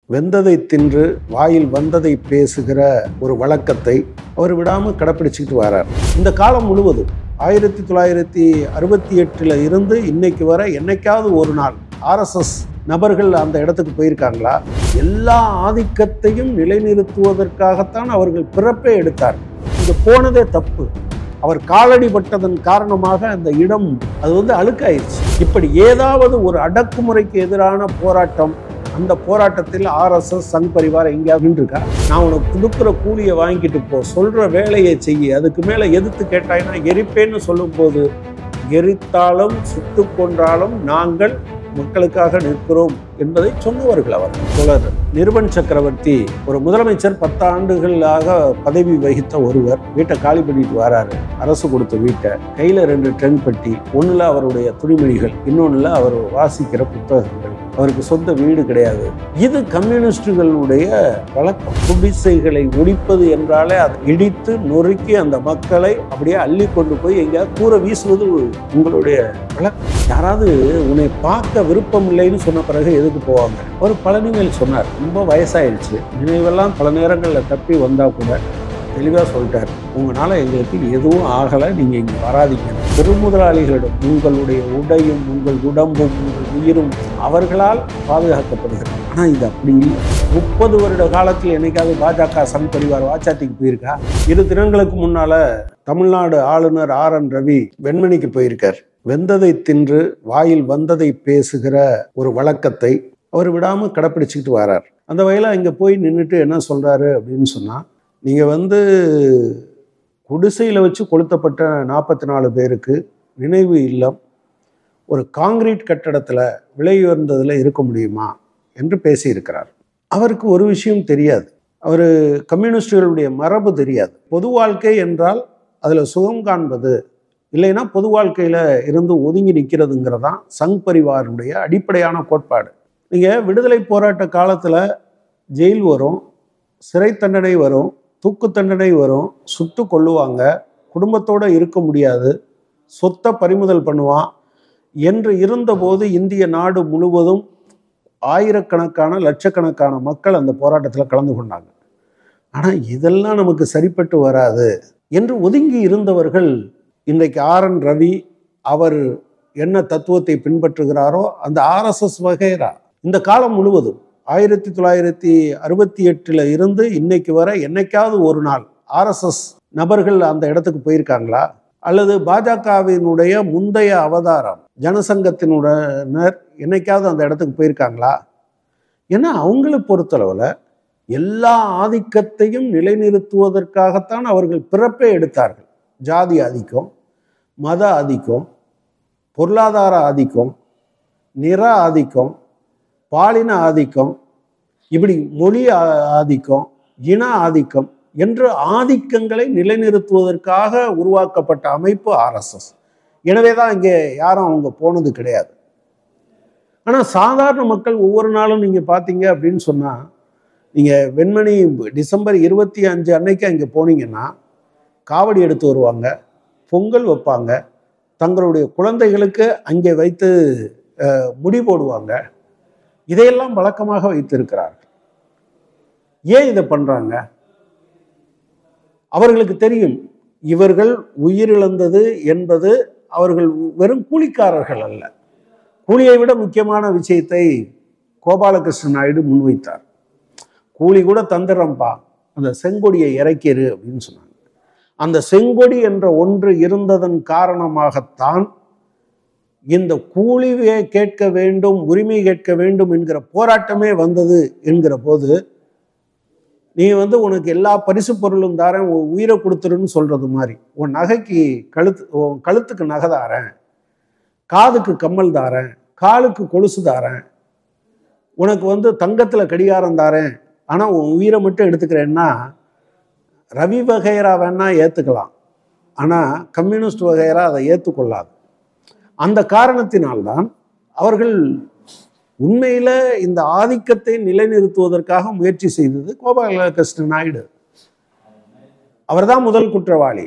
வெந்ததை தின்று வாயில் வந்ததை பேசுகிற ஒரு வழக்கத்தை அவர் விடாமல் கடைப்பிடிச்சிக்கிட்டு வரார். இந்த காலம் முழுவதும் 1968 இருந்து இன்னைக்கு வரை என்னைக்காவது ஒரு நாள் ஆர்எஸ்எஸ் நபர்கள் அந்த இடத்துக்கு போயிருக்காங்களா? எல்லா ஆதிக்கத்தையும் நிலைநிறுத்துவதற்காகத்தான் அவர்கள் பிறப்பே எடுத்தார். இங்க போனதே தப்பு. அவர் காலடிபட்டதன் காரணமாக அந்த இடம் அது அழுக்காயிருச்சு. இப்படி ஏதாவது ஒரு அடக்குமுறைக்கு எதிரான போராட்டம், அந்த போராட்டத்தில் ஆர்எஸ்எஸ் சங் பரிவார் எங்கேயாவது இருக்கா? நான் உனக்கு கொடுக்குற கூலியை வாங்கிட்டு போ, சொல்ற வேலையை செய்ய, அதுக்கு மேலே எதிர்த்து கேட்டாய்னா எரிப்பேன்னு சொல்லும் போது, எரித்தாலும் சுட்டு கொன்றாலும் நாங்கள் மக்களுக்காக நிற்கிறோம் என்பதை சொன்னவர்கள் அவர். தொடர் நிர்பன் சக்கரவர்த்தி ஒரு முதலமைச்சர் 10 ஆண்டுகளாக பதவி வகித்த ஒருவர் வீட்டை காலி பண்ணிட்டு வராரு. அரசு கொடுத்த வீட்டை கையில் 2 ட்ரங்க் பெட்டி, ஒன்றில் அவருடைய துணிமணிகள், இன்னொன்றில் அவர் வாசிக்கிற புத்தகங்கள். அவருக்கு சொந்த வீடு கிடையாது. இது கம்யூனிஸ்டுகளுடைய வழக்கம். குடிசைகளை ஒழிப்பது என்றாலே அதை இடித்து நொறுக்கி அந்த மக்களை அப்படியே அள்ளி கொண்டு போய் எங்கேயாவது கூற வீசுவது உங்களுடைய வழக்கம். யாராவது உன்னை பார்க்க விருப்பம் இல்லைன்னு சொன்ன பிறகு எதுக்கு போவாங்க? ஒரு பழனிவேல் சொன்னார், ரொம்ப வயசாயிடுச்சு, நினைவெல்லாம் பல நேரங்களில் தப்பி வந்தால் கூட தெளிவாக சொல்லிட்டார், உங்களால் எங்களுக்கு எதுவும் ஆகலை, நீங்கள் இங்கே வராதிங்க. பெருமுதலாளிகளிடம் உங்களுடைய உடையும் உங்கள் உடம்பும் உங்கள் உயிரும் அவர்களால் பாதுகாக்கப்படுகிறது. ஆனால் இது அப்படி இல்லை. 30 வருட காலத்தில் என்னைக்காவது பாஜக சங் பரிவார் வாச்சாத்திக்கு போயிருக்கா? 2 தினங்களுக்கு முன்னால் தமிழ்நாடு ஆளுநர் ஆர்.என். ரவி வெண்மணிக்கு போயிருக்கார். வெந்ததை தின்று வாயில் வந்ததை பேசுகிற ஒரு வழக்கத்தை அவர் விடாமல் கடைப்பிடிச்சிக்கிட்டு வரார். அந்த வகையில் இங்கே போய் நின்றுட்டு என்ன சொல்கிறாரு அப்படின்னு சொன்னால், நீங்கள் குடிசையில் வச்சு கொளுத்தப்பட்ட 44 பேருக்கு நினைவு இல்லம் ஒரு காங்கிரீட் கட்டடத்தில் விலை உயர்ந்ததில் இருக்க முடியுமா என்று பேசியிருக்கிறார். அவருக்கு ஒரு விஷயம் தெரியாது. அவர் கம்யூனிஸ்டுகளுடைய மரபு தெரியாது. பொது வாழ்க்கை என்றால் அதில் சுகம் காண்பது, இல்லைன்னா பொது வாழ்க்கையில் இருந்து ஒதுங்கி நிற்கிறதுங்கிறதான் சங் பரிவாருடைய அடிப்படையான கோட்பாடு. நீங்கள் விடுதலை போராட்ட காலத்தில் ஜெயில் வரும், சிறை தண்டனை வரும், தூக்கு தண்டனை வரும், சுட்டு கொள்ளுவாங்க, குடும்பத்தோடு இருக்க முடியாது, சொத்தை பறிமுதல் பண்ணுவான் என்று இருந்தபோது இந்திய நாடு முழுவதும் ஆயிரக்கணக்கான லட்சக்கணக்கான மக்கள் அந்த போராட்டத்தில் கலந்து கொண்டாங்க. ஆனால் இதெல்லாம் நமக்கு சரிப்பட்டு வராது என்று ஒதுங்கி இருந்தவர்கள் இன்றைக்கு ஆர்.என். ரவி அவர் என்ன தத்துவத்தை பின்பற்றுகிறாரோ அந்த ஆர்எஸ்எஸ் வகைரா இந்த காலம் முழுவதும் 1968 இருந்து இன்னைக்கு வரை என்னைக்காவது ஒரு நாள் ஆர்எஸ்எஸ் நபர்கள் அந்த இடத்துக்கு போயிருக்காங்களா? அல்லது பாஜகவினுடைய முந்தைய அவதாரம் ஜனசங்கத்தினுடனர் என்னைக்காவது அந்த இடத்துக்கு போயிருக்காங்களா? ஏன்னா அவங்களை பொறுத்தளவில் எல்லா ஆதிக்கத்தையும் நிலைநிறுத்துவதற்காகத்தான் அவர்கள் பிறப்பே எடுத்தார்கள். ஜாதி ஆதிக்கம், மத ஆதிக்கம், பொருளாதார ஆதிக்கம், நிற ஆதிக்கம், பாலின ஆதிக்கம், இப்படி மொழி ஆதிக்கம், இன ஆதிக்கம் என்று ஆதிக்கங்களை நிலைநிறுத்துவதற்காக உருவாக்கப்பட்ட அமைப்பு ஆர்எஸ்எஸ். எனவே தான் இங்கே யாரும் அவங்க போனது கிடையாது. ஆனால் சாதாரண மக்கள் ஒவ்வொரு நாளும் நீங்கள் பார்த்தீங்க அப்படின்னு சொன்னால், நீங்கள் வெண்மணி டிசம்பர் 25 அன்னைக்கு அங்கே போனீங்கன்னா காவடி எடுத்து வருவாங்க, பொங்கல் வைப்பாங்க, தங்களுடைய குழந்தைகளுக்கு அங்கே வைத்து முடி போடுவாங்க. இதையெல்லாம் வழக்கமாக வைத்திருக்கிறார்கள். ஏன் இதை பண்றாங்க? அவர்களுக்கு தெரியும், இவர்கள் உயிரிழந்தது என்பது அவர்கள் வெறும் கூலிக்காரர்கள் அல்ல. கூலியை விட முக்கியமான விஷயத்தை கோபாலகிருஷ்ண நாயுடு முன்வைத்தார். கூலி கூட தந்துடுறம்பா, அந்த செங்கொடியை இறக்கிரு அப்படின்னு சொன்னாங்க. அந்த செங்கொடி என்ற ஒன்று இருந்ததன் காரணமாகத்தான் இந்த கூலியை கேட்க வேண்டும், உரிமை கேட்க வேண்டும் என்கிற போராட்டமே வந்தது. என்கிற போது நீ உனக்கு எல்லா பரிசு பொருளும் தாரேன், உன் உயிரை கொடுத்துருன்னு சொல்றது மாதிரி, உன் நகைக்கு கழுத்துக்கு நகை தாரேன், காதுக்கு கம்மல் தாரேன், காலுக்கு கொலுசு தாரேன், உனக்கு தங்கத்தில் கடிகாரம் தாரேன், ஆனால் உன் உயிரை மட்டும் எடுத்துக்கிறேன்னா ரவி வகைரா வேணா ஏற்றுக்கலாம், ஆனால் கம்யூனிஸ்ட் வகைரா அதை ஏற்றுக்கொள்ளாது. அந்த காரணத்தினால்தான் அவர்கள் உண்மையில் இந்த ஆதிக்கத்தை நிலைநிறுத்துவதற்காக முயற்சி செய்தது கோபாலகிருஷ்ண நாயுடு. அவர்தான் முதல் குற்றவாளி.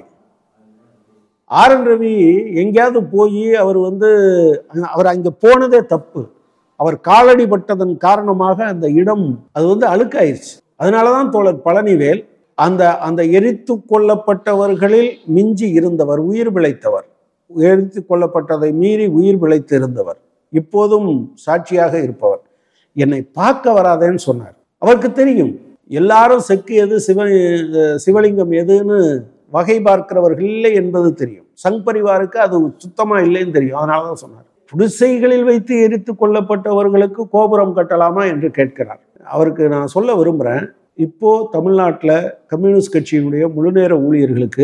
ஆர்.என். ரவி எங்கேயாவது போய் அவர் அங்கே போனதே தப்பு. அவர் காலடி பட்டதன் காரணமாக அந்த இடம் அது அழுக்காயிருச்சு. அதனாலதான் தோழர் பழனிவேல் அந்த எரித்து கொல்லப்பட்டவர்களில் மிஞ்சி இருந்தவர், உயிர் பிழைத்தவர், எரித்து கொல்லப்பட்டதை மீறி உயிர் பிழைத்து இருந்தவர், இப்போதும் சாட்சியாக இருப்பவர் என்னை பார்க்க வராதேன்னு சொன்னார். அவருக்கு தெரியும் எல்லாரும் செக்கு எது சிவலிங்கம் எதுன்னு வகை பார்க்கிறவர்கள் இல்லை என்பது தெரியும். சங் பரிவாருக்கு அது சுத்தமா இல்லைன்னு தெரியும். அதனாலதான் சொன்னார். குடிசைகளில் வைத்து எரித்து கொல்லப்பட்டவர்களுக்கு கோபுரம் கட்டலாமா என்று கேட்கிறார். அவருக்கு நான் சொல்ல விரும்புகிறேன், இப்போ தமிழ்நாட்டில் கம்யூனிஸ்ட் கட்சியினுடைய முழுநேர ஊழியர்களுக்கு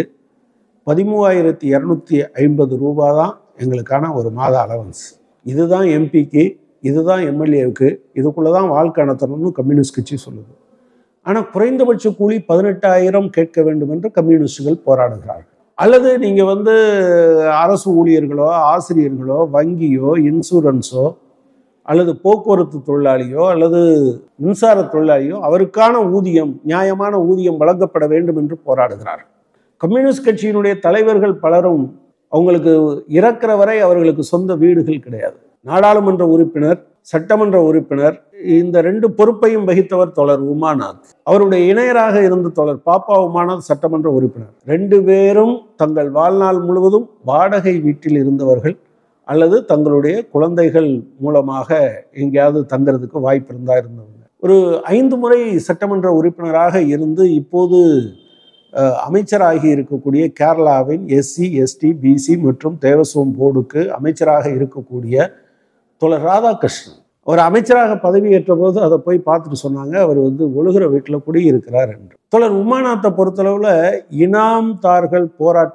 13,250 ரூபா தான் எங்களுக்கான ஒரு மாத அலவன்ஸ். இதுதான் எம்பிக்கு, இதுதான் எம்எல்ஏவுக்கு, இதுக்குள்ளே தான் வாழ்க்கை நடத்தணும்னு கம்யூனிஸ்ட் கட்சி சொல்லுது. ஆனால் குறைந்தபட்ச கூலி 18,000 கேட்க வேண்டும் என்று கம்யூனிஸ்டுகள் போராடுகிறார்கள். அல்லது நீங்கள் அரசு ஊழியர்களோ, ஆசிரியர்களோ, வங்கியோ, இன்சூரன்ஸோ, அல்லது போக்குவரத்து தொழிலாளியோ, அல்லது மின்சார தொழிலாளியோ அவருக்கான ஊதியம், நியாயமான ஊதியம் வழங்கப்பட வேண்டும் என்று போராடுகிறார்கள். கம்யூனிஸ்ட் கட்சியினுடைய தலைவர்கள் பலரும் அவங்களுக்கு இறக்கிற வரை அவர்களுக்கு சொந்த வீடுகள் கிடையாது. நாடாளுமன்ற உறுப்பினர், சட்டமன்ற உறுப்பினர், இந்த 2 பொறுப்பையும் வகித்தவர் தோழர் உமாநாத். அவருடைய இணையராக இருந்த தோழர் பாப்பா உமாநாத் சட்டமன்ற உறுப்பினர். 2 பேரும் தங்கள் வாழ்நாள் முழுவதும் வாடகை வீட்டில் இருந்தவர்கள், அல்லது தங்களுடைய குழந்தைகள் மூலமாக எங்கேயாவது தங்கிறதுக்கு வாய்ப்பு இருந்தவங்க. ஒரு 5 முறை சட்டமன்ற உறுப்பினராக இருந்து இப்போது அமைச்சராகி இருக்கக்கூடிய கேரளாவின் எஸ்சி, எஸ்டி, பிசி மற்றும் தேவஸ்வம் போர்டுக்கு அமைச்சராக இருக்கக்கூடிய தோழர் ராதாகிருஷ்ணன், ஒரு அமைச்சராக பதவியேற்ற போது அதை போய் பார்த்துட்டு சொன்னாங்க, அவர் ஒழுகிற வீட்டில் குடியிருக்கிறார் என்று. தோழர் உமாநாத்தை பொறுத்தளவில் இனாம்தார்கள்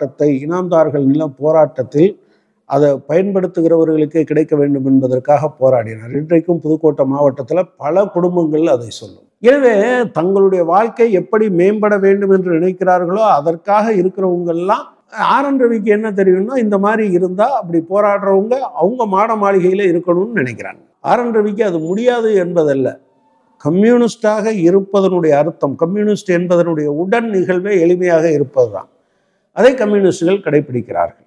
நிலம் போராட்டத்தில் அதை பயன்படுத்துகிறவர்களுக்கு கிடைக்க வேண்டும் என்பதற்காக போராடினார். இன்றைக்கும் புதுக்கோட்டை மாவட்டத்தில் பல குடும்பங்கள் அதை சொல்லும். எனவே தங்களுடைய வாழ்க்கை எப்படி மேம்பட வேண்டும் என்று நினைக்கிறார்களோ அதற்காக இருக்கிறவங்கெல்லாம் ஆர்.என். ரவிக்கு என்ன தெரியும்னா, இந்த மாதிரி இருந்தால் அப்படி போராடுறவங்க அவங்க மாட மாளிகையில் இருக்கணும்னு நினைக்கிறாங்க. ஆர்.என். ரவிக்கு அது முடியாது என்பதல்ல. கம்யூனிஸ்டாக இருப்பதனுடைய அர்த்தம், கம்யூனிஸ்ட் என்பதனுடைய உடன் நிகழ்வே எளிமையாக இருப்பது தான். அதை கம்யூனிஸ்டுகள் கடைபிடிக்கிறார்கள்.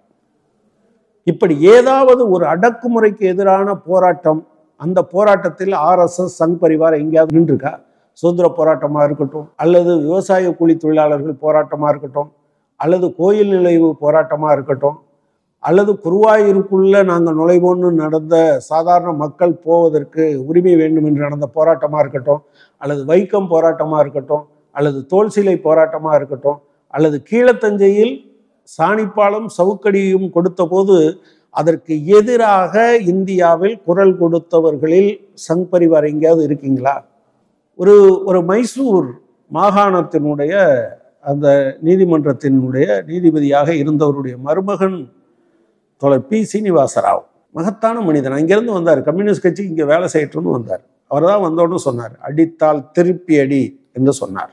இப்படி ஏதாவது ஒரு அடக்குமுறைக்கு எதிரான போராட்டம், அந்த போராட்டத்தில் ஆர்எஸ்எஸ், சங் பரிவார் எங்கேயாவது நின்றுருக்கா? சுதந்திர போராட்டமாக இருக்கட்டும், அல்லது விவசாய கூலி தொழிலாளர்கள் போராட்டமாக இருக்கட்டும், அல்லது கோயில் நிலைவு போராட்டமாக இருக்கட்டும், அல்லது குருவாயூருக்குள்ள நாங்கள் நுழைவோன்னு நடந்த சாதாரண மக்கள் போவதற்கு உரிமை வேண்டும் என்று நடந்த போராட்டமாக இருக்கட்டும், அல்லது வைக்கம் போராட்டமாக இருக்கட்டும், அல்லது தோல்சிலை போராட்டமாக இருக்கட்டும், அல்லது கீழத்தஞ்சையில் சாணிப்பாலம் சவுக்கடியும் கொடுத்த போது அதற்கு எதிராக இந்தியாவில் குரல் கொடுத்தவர்களில் சங் பரிவார் எங்கேயாவது இருக்கீங்களா? ஒரு மைசூர் மாகாணத்தினுடைய அந்த நீதிமன்றத்தினுடைய நீதிபதியாக இருந்தவருடைய மருமகன் தோழர் பி. சீனிவாசராவ், மகத்தான மனிதன், அங்கிருந்து வந்தார். கம்யூனிஸ்ட் கட்சி இங்கே வேலை செய்யட்டும்னு வந்தார். அவர் தான் வந்தோன்னு சொன்னார், அடித்தால் திருப்பி அடி என்று சொன்னார்.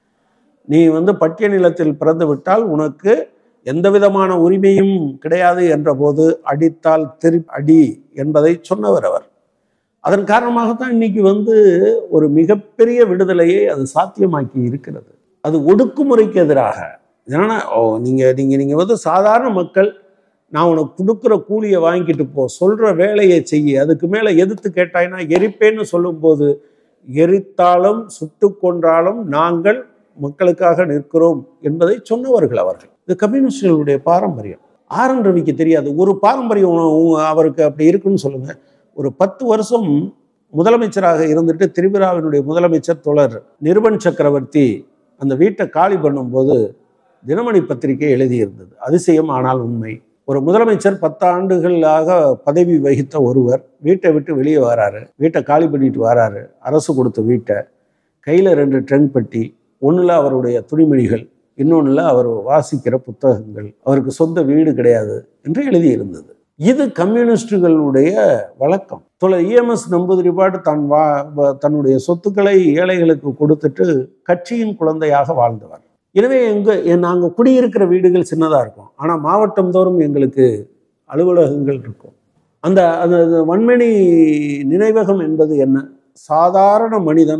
நீ பட்டிய நிலத்தில் பிறந்து விட்டால் உனக்கு எந்த விதமான உரிமையும் கிடையாது என்ற போது அடித்தால் திருப்பி அடி என்பதை சொன்னவர் அவர். அதன் காரணமாகத்தான் இன்னைக்கு ஒரு மிகப்பெரிய விடுதலையை அது சாத்தியமாக்கி இருக்கிறது. அது ஒடுக்குமுறைக்கு எதிராக. ஏன்னா நீங்க சாதாரண மக்கள், நான் உனக்கு கொடுக்குற கூலியை வாங்கிட்டு போ, சொல்ற வேலையை செய்ய, அதுக்கு மேல எதிர்த்து கேட்டாய்னா எரிப்பேன்னு சொல்லும்போது, எரித்தாலும் சுட்டு கொன்றாலும் நாங்கள் மக்களுக்காக நிற்கிறோம் என்பதை சொன்னவர்கள் அவர்கள். இது கம்யூனிஸ்டுகளுடைய பாரம்பரியம். ஆர்.என். ரவிக்கு தெரியாது. ஒரு பாரம்பரியம் அவருக்கு அப்படி இருக்குன்னு சொல்லுங்க. ஒரு 10 வருஷம் முதலமைச்சராக இருந்துட்டு திரிபுராவினுடைய முதலமைச்சர் தோழர் நிருபன் சக்கரவர்த்தி அந்த வீட்டை காலி பண்ணும்போது தினமணி பத்திரிகை எழுதியிருந்தது. அதிசயம் ஆனால் உண்மை. ஒரு முதலமைச்சர் 10 ஆண்டுகளாக பதவி வகித்த ஒருவர் வீட்டை விட்டு வெளியே வராரு, வீட்டை காலி பண்ணிட்டு வராரு. அரசு கொடுத்த வீட்டை, கையில் 2 ட்ரங்க் பெட்டி, ஒன்றில் அவருடைய துணிமணிகள், இன்னொன்றில் அவர் வாசிக்கிற புத்தகங்கள், அவருக்கு சொந்த வீடு கிடையாது என்று எழுதியிருந்தது. இது கம்யூனிஸ்டுகளுடைய வழக்கம். தோழர் இஎம்எஸ் நம்பூதிரிபாடு தன்னுடைய சொத்துக்களை ஏழைகளுக்கு கொடுத்துட்டு கட்சியின் குழந்தையாக வாழ்ந்தவர். எனவே நாங்கள் குடியிருக்கிற வீடுகள் சின்னதாக இருக்கும், ஆனால் மாவட்டம் தோறும் எங்களுக்கு அலுவலகங்கள் இருக்கும். அந்த வன்மணி நினைவகம் என்பது என்ன? சாதாரண மனிதன்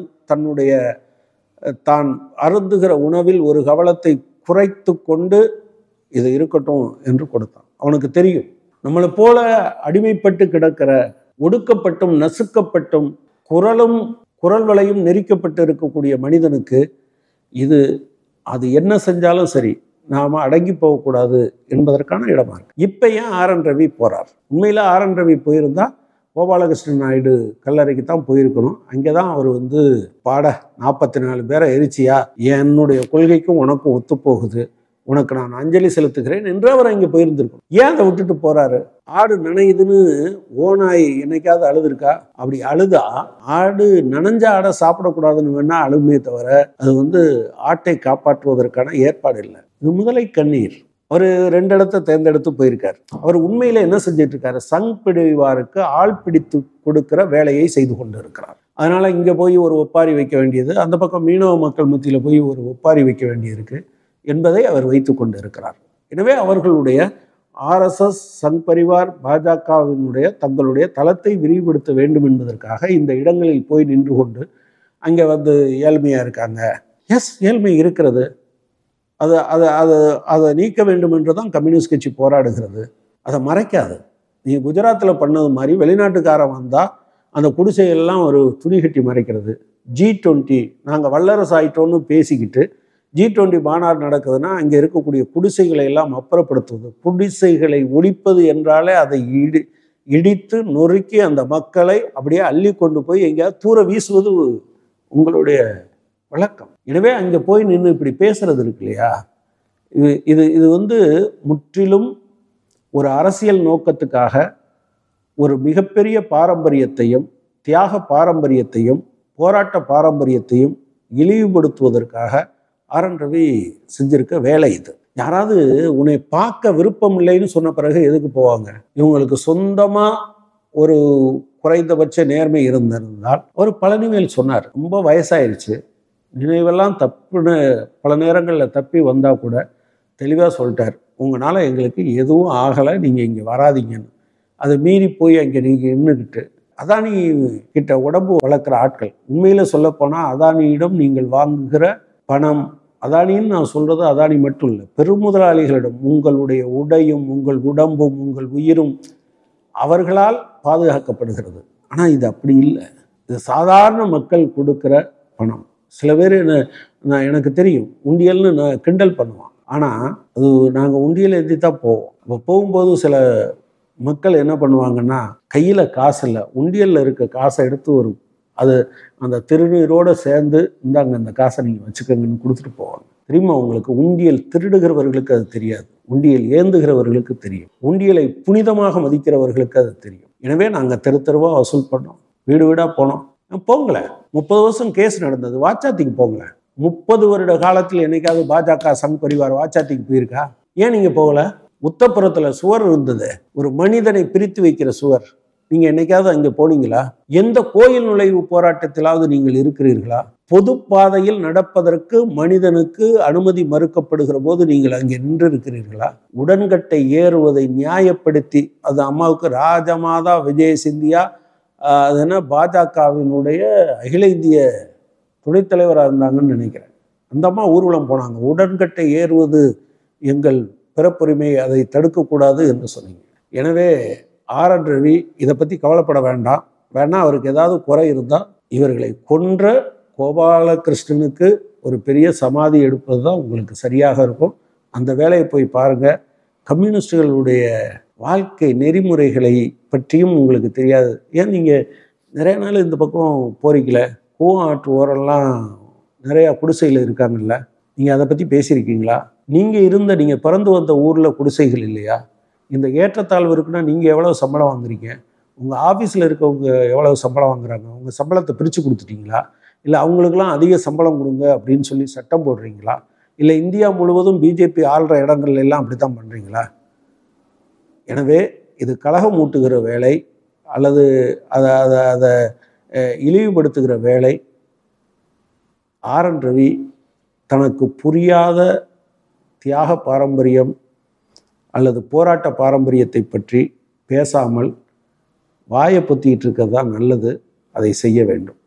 தான் அருந்துகிற உணவில் ஒரு கவலத்தை குறைத்து கொண்டு இது இருக்கட்டும் என்று கொடுத்தான். அவனுக்கு தெரியும், நம்மளை போல அடிமைப்பட்டு கிடக்கிற ஒடுக்கப்பட்டும் நசுக்கப்பட்டும் குரல் வலையும் நெரிக்கப்பட்டு இருக்கக்கூடிய மனிதனுக்கு அது என்ன செஞ்சாலும் சரி நாம அடங்கி போகக்கூடாது என்பதற்கான இடமா இருக்கு. இப்ப ஏன் ஆர்.என். ரவி போறார்? உண்மையில ஆர்.என். ரவி போயிருந்தா கோபாலகிருஷ்ணன் நாயுடு கல்லறைக்கு தான் போயிருக்கணும். அங்கேதான் அவர் பாட 44 பேரை எரிச்சியா, என்னுடைய கொள்கைக்கும் உனக்கும் ஒத்து போகுது, உனக்கு நான் அஞ்சலி செலுத்துகிறேன் என்று அவர் அங்கே போயிருந்திருக்கணும். ஏன் அதை விட்டுட்டு போறாரு? ஆடு நனையுதுன்னு ஓநாய் என்னைக்காவது அழுதுருக்கா? அப்படி அழுதா ஆடு நனைஞ்ச ஆடை சாப்பிடக்கூடாதுன்னு வேணா அழுமே தவிர அது ஆட்டை காப்பாற்றுவதற்கான ஏற்பாடு இல்லை. இது முதலை கண்ணீர். அவர் 2 இடத்தை தேர்ந்தெடுத்து போயிருக்காரு. அவர் உண்மையில என்ன செஞ்சிட்டு இருக்காரு? சங் பிடிவாருக்கு ஆள் பிடித்து கொடுக்கிற வேலையை செய்து கொண்டு இருக்கிறார். அதனால இங்க போய் ஒரு ஒப்பாரி வைக்க வேண்டியது, அந்த பக்கம் மீனவ மக்கள் மத்தியில போய் ஒரு ஒப்பாரி வைக்க வேண்டியிருக்கு என்பதை அவர் வைத்து கொண்டு இருக்கிறார். எனவே அவர்களுடைய ஆர்எஸ்எஸ், சங் பரிவார், பாஜகவினுடைய தங்களுடைய தளத்தை விரிவுபடுத்த வேண்டும் என்பதற்காக இந்த இடங்களில் போய் நின்று கொண்டு அங்கே ஏழ்மையா இருக்காங்க. எஸ், ஏழ்மை இருக்கிறது. அதை நீக்க வேண்டும் என்று தான் கம்யூனிஸ்ட் கட்சி போராடுகிறது. அதை மறைக்காது. நீ குஜராத்தில் பண்ணது மாதிரி வெளிநாட்டுக்காரன் வந்தால் அந்த குடிசைகள்லாம் ஒரு துணி கட்டி மறைக்கிறது. G20 நாங்கள் வல்லரசு ஆயிட்டோன்னு பேசிக்கிட்டு G20 மாநாடு நடக்குதுன்னா அங்கே இருக்கக்கூடிய குடிசைகளை எல்லாம் அப்புறப்படுத்துவது. குடிசைகளை ஒழிப்பது என்றாலே அதை இடித்து நொறுக்கி அந்த மக்களை அப்படியே அள்ளி கொண்டு போய் எங்கேயாவது தூர வீசுவது உங்களுடைய வழக்கம். எனவே அங்கே போய் நின்று இப்படி பேசுறது இருக்கு இல்லையா, இது முற்றிலும் ஒரு அரசியல் நோக்கத்துக்காக ஒரு மிகப்பெரிய பாரம்பரியத்தையும் தியாக பாரம்பரியத்தையும் போராட்ட பாரம்பரியத்தையும் இழிவுபடுத்துவதற்காக ஆர்.என். ரவி செஞ்சிருக்க வேலை இது. யாராவது உன்னை பார்க்க விருப்பம் இல்லைன்னு சொன்ன பிறகு எதுக்கு போவாங்க? இவங்களுக்கு சொந்தமா ஒரு குறைந்தபட்ச நேர்மை இருந்திருந்தால் ஒரு பழனிவேல் சொன்னார், ரொம்ப வயசாயிருச்சு, நினைவெல்லாம் தப்புன்னு பல நேரங்களில் தப்பி வந்தால் கூட தெளிவாக சொல்லிட்டார், உங்களால் எங்களுக்கு எதுவும் ஆகலை, நீங்கள் இங்கே வராதிங்கன்னு. அதை மீறி போய் அங்கே நீங்கள் நின்றுக்கிட்டு அதானி கிட்ட உடம்பு வளர்க்குற ஆட்கள், உண்மையில் சொல்லப்போனால் அதானியிடம் நீங்கள் வாங்குகிற பணம், அதானின்னு நான் சொல்கிறது அதானி மட்டும் இல்லை, பெருமுதலாளிகளிடம் உங்களுடைய உடையும் உங்கள் உடம்பும் உங்கள் உயிரும் அவர்களால் பாதுகாக்கப்படுகிறது. ஆனால் இது அப்படி இல்லை. இது சாதாரண மக்கள் கொடுக்குற பணம். சில பேர் எனக்கு தெரியும் உண்டியல்னு நான் கிண்டல் பண்ணுவான். ஆனால் அது நாங்கள் உண்டியல் எழுதி தான் போவோம். அப்போ போகும்போது சில மக்கள் என்ன பண்ணுவாங்கன்னா, கையில் காசு இல்லை, உண்டியலில் இருக்க காசை எடுத்து அந்த திருநீரோடு சேர்ந்து இந்தாங்க அந்த காசை நீங்கள் வச்சுக்கோங்கன்னு கொடுத்துட்டு போவாங்க. தெரியுமா உங்களுக்கு? உண்டியல் திருடுகிறவர்களுக்கு அது தெரியாது, உண்டியல் ஏந்துகிறவர்களுக்கு தெரியும், உண்டியலை புனிதமாக மதிக்கிறவர்களுக்கு அது தெரியும். எனவே நாங்கள் தெருவாக வசூல் பண்ணோம், வீடு வீடாக போனோம். போங்களேன், 30 வருஷம் கேஸ் நடந்தது, வாச்சாத்திக்கு போங்களேன். 30 வருட காலத்தில் என்னைக்காவது பாஜக சங் பரிவார் வாச்சாத்திக்கு போயிருக்கா? ஏன் நீங்கள் போகல? உத்தப்புறத்தில் சுவர் இருந்தது, ஒரு மனிதனை பிரித்து வைக்கிற சுவர், நீங்கள் என்னைக்காவது அங்கே போனீங்களா? எந்த கோயில் நுழைவு போராட்டத்திலாவது நீங்கள் இருக்கிறீர்களா? பொது பாதையில் நடப்பதற்கு மனிதனுக்கு அனுமதி மறுக்கப்படுகிற போது நீங்கள் அங்கே நின்று இருக்கிறீர்களா? உடன்கட்டை ஏறுவதை நியாயப்படுத்தி, அது அம்மாவுக்கு ராஜமாதா விஜய சிந்தியா அது என்ன பாஜகவினுடைய அகில இந்திய துணைத் தலைவராக இருந்தாங்கன்னு நினைக்கிறேன். அந்த அம்மா ஊர்வலம் போனாங்க, உடன்கட்டை ஏறுவது எங்கள் பிறப்புரிமை, அதை தடுக்கக்கூடாது என்று சொன்னீங்க. எனவே ஆர்.என். ரவி இதை பற்றி கவலைப்பட வேண்டாம். அவருக்கு ஏதாவது குறை இருந்தால் இவர்களை கொன்ற கோபாலகிருஷ்ணனுக்கு ஒரு பெரிய சமாதி எடுப்பது தான் உங்களுக்கு சரியாக இருக்கும். அந்த வேலையை போய் பாருங்கள். கம்யூனிஸ்டுகளுடைய வாழ்க்கை நெறிமுறைகளை பற்றியும் உங்களுக்கு தெரியாது. ஏன் நீங்கள் நிறைய நாள் இந்த பக்கம் போறீங்களே, கூவம் ஆற்று ஓரெல்லாம் நிறையா குடிசைகள் இருக்காங்கல்ல, நீங்கள் அதை பற்றி பேசியிருக்கீங்களா? நீங்கள் பிறந்து வந்த ஊரில் குடிசைகள் இல்லையா? இந்த ஏற்றத்தாழ்வு இருக்குன்னா நீங்கள் எவ்வளோ சம்பளம் வாங்குறீங்க? உங்கள் ஆஃபீஸில் இருக்கவங்க எவ்வளோ சம்பளம் வாங்குறாங்க? உங்கள் சம்பளத்தை பிரித்து கொடுத்துட்டீங்களா? இல்லை அவங்களுக்கெல்லாம் அதிக சம்பளம் கொடுங்க அப்படின்னு சொல்லி சட்டம் போடுறீங்களா? இல்லை இந்தியா முழுவதும் பிஜேபி ஆள்ற இடங்கள்ல எல்லாம் அப்படி தான் பண்ணுறீங்களா? எனவே இது கலகம் ஊட்டுகிற வேலை அல்லது அதை இழிவுபடுத்துகிற வேலை. ஆர்.என். ரவி தனக்கு புரியாத தியாக பாரம்பரியம் அல்லது போராட்ட பாரம்பரியத்தை பற்றி பேசாமல் வாயை பொத்திக்கிட்டு இருக்கிறது தான் நல்லது. அதை செய்ய வேண்டும்.